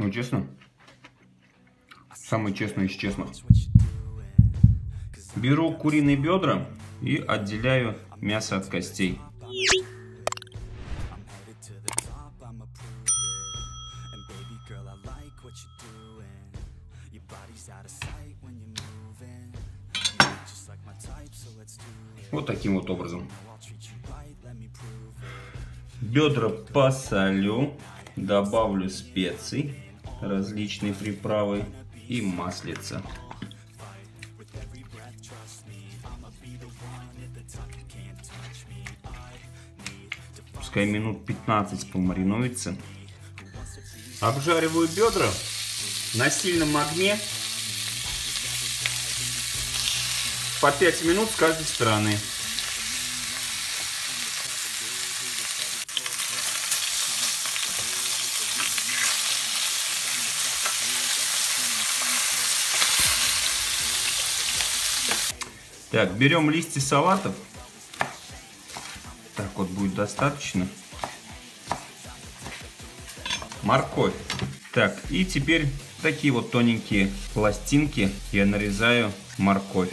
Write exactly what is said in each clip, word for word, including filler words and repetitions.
Ну, честно, самый честный из честных. Беру куриные бедра и отделяю мясо от костей. Вот таким вот образом. Бедра посолю, добавлю специй, различные приправы и маслица. Пускай минут пятнадцать помаринуется. Обжариваю бедра на сильном огне по пять минут с каждой стороны. Так, берем листья салатов. Так вот будет достаточно. Морковь. Так, и теперь такие вот тоненькие пластинки я нарезаю морковь.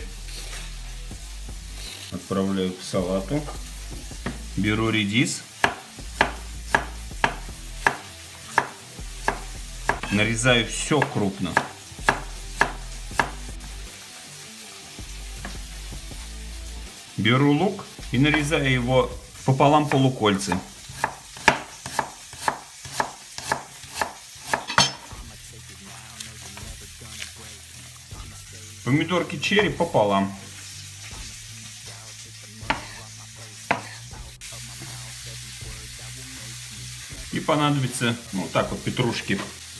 Отправляю к салату. Беру редис. Нарезаю все крупно. Беру лук и нарезаю его пополам полукольцы. Помидорки черри пополам. И понадобится, ну так вот, петрушки.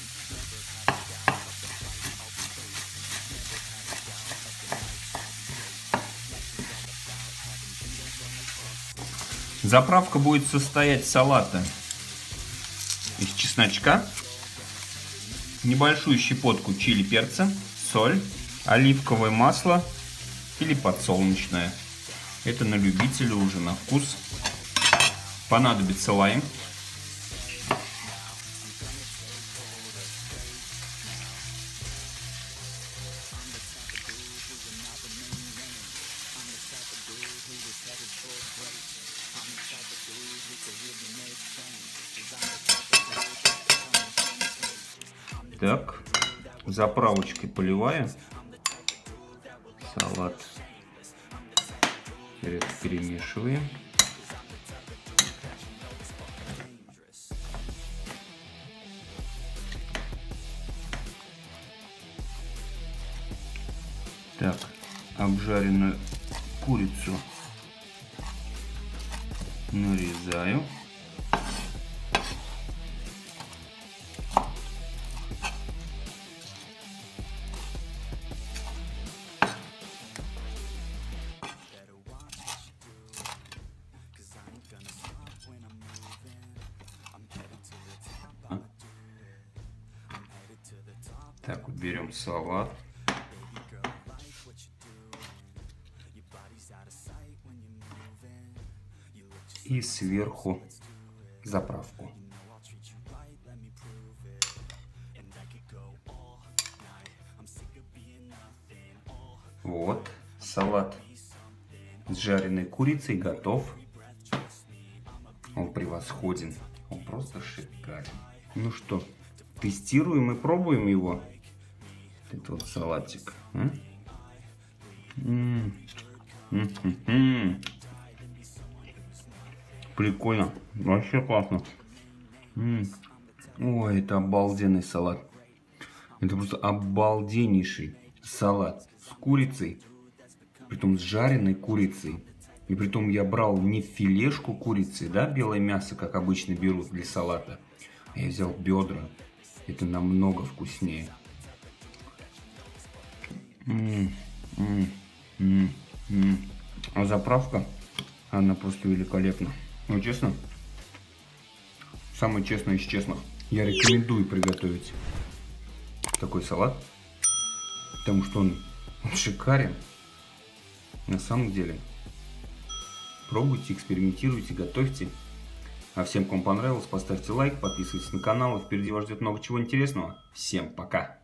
Заправка будет состоять салата из чесночка, небольшую щепотку чили перца, соль, оливковое масло или подсолнечное. Это на любителя уже, на вкус. Понадобится лайм. Так, заправочкой поливаю салат, перемешиваем. Так, обжаренную курицу нарезаю. Так, вот берем салат. И сверху заправку. Вот, салат с жареной курицей готов. Он превосходен, он просто шикарен. Ну что, тестируем и пробуем его. Это вот салатик. А? М-м-м. М-м-м. Прикольно, вообще классно. М-м. Ой, это обалденный салат. Это просто обалденнейший салат с курицей, притом с жареной курицей. И притом я брал не филешку курицы, да, белое мясо, как обычно берут для салата. А я взял бедра. Это намного вкуснее. М-м, м-м, м-м. А заправка, она просто великолепна. Ну, честно, самый честный из честных. Я рекомендую приготовить такой салат, потому что он, он шикарен. На самом деле, пробуйте, экспериментируйте, готовьте. А всем, кому понравилось, поставьте лайк, подписывайтесь на канал. И впереди вас ждет много чего интересного. Всем пока!